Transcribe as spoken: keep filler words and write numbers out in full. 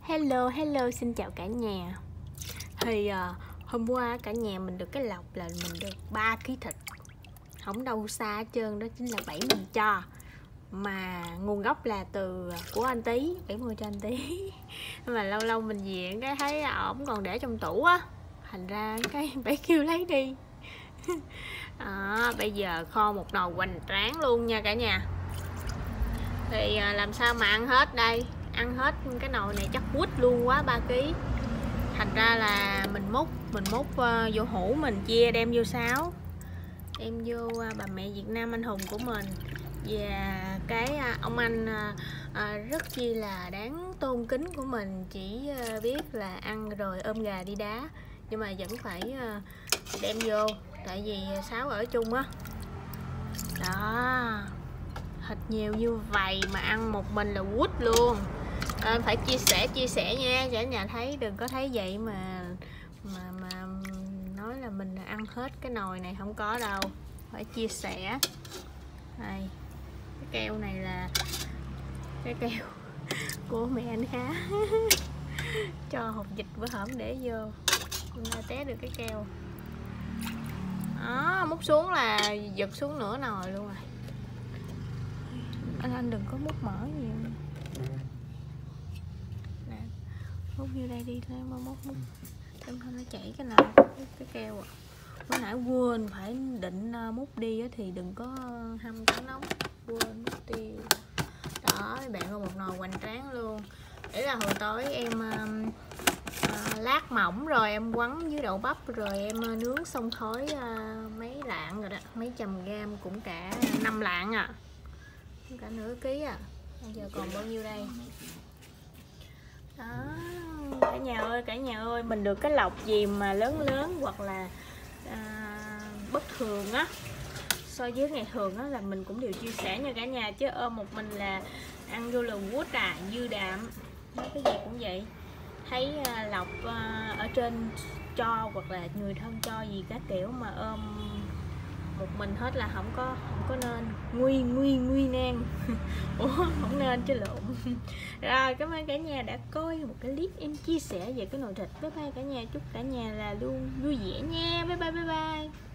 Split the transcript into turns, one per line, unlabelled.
Hello, hello, xin chào cả nhà. Thì uh, hôm qua cả nhà mình được cái lộc là mình được ba ký thịt. Không đâu xa hết trơn, đó chính là bảy mình cho. Mà nguồn gốc là từ của anh Tí, bảy mươi cho anh Tí. Mà lâu lâu mình về cái thấy ổng còn để trong tủ á, thành ra cái bảy kêu lấy đi. À, bây giờ kho một nồi hoành tráng luôn nha cả nhà. Thì uh, làm sao mà ăn hết đây? Ăn hết cái nồi này chắc quýt luôn quá ba ký. Thành ra là mình múc mình múc uh, vô hũ mình chia đem vô sáo, đem vô uh, bà mẹ Việt Nam anh hùng của mình. Và cái uh, ông anh uh, uh, rất chi là đáng tôn kính của mình, chỉ uh, biết là ăn rồi ôm gà đi đá, nhưng mà vẫn phải uh, đem vô, tại vì sáo ở chung á. Đó, thịt nhiều như vậy mà ăn một mình là quýt luôn. À, phải chia sẻ chia sẻ nha, cả nhà thấy đừng có thấy vậy mà mà mà nói là mình ăn hết cái nồi này, không có đâu, phải chia sẻ. Đây, cái keo này là cái keo của mẹ anh Khá cho hột vịt bữa hổm để vô, hôm nay té được cái keo đó, múc xuống là giật xuống nửa nồi luôn rồi. Anh anh đừng có múc mỡ nhiều, múc vô đây đi, lấy mà múc múc em không nó chảy cái nào cái, cái keo à. Bữa nãy quên phải định múc đi thì đừng có hâm cái nóng, quên mất tiêu. Đó, các bạn ơi, một nồi hoành tráng luôn. Để là hồi tối em uh, lát mỏng rồi em quấn với đậu bắp, rồi em uh, nướng xong thối uh, mấy lạng rồi đó, mấy trăm gram, cũng cả năm lạng à, cả nửa ký à. Bây giờ còn bao nhiêu đây? Đó, cả nhà ơi, cả nhà ơi, mình được cái lộc gì mà lớn lớn hoặc là à, bất thường á, so với ngày thường á là mình cũng đều chia sẻ nha cả nhà, chứ ôm một mình là ăn vô là quýt à, dư đạm, nói cái gì cũng vậy. Thấy à, lộc à, ở trên cho hoặc là người thân cho gì các kiểu mà ôm một mình hết là không có không có nên, nguy nguy nguy nan ủa không nên chứ lộn. Rồi, cảm ơn cả nhà đã coi một cái clip em chia sẻ về cái nồi thịt. Bye bye cả nhà, chúc cả nhà là luôn vui vẻ nha. Bye bye bye bye.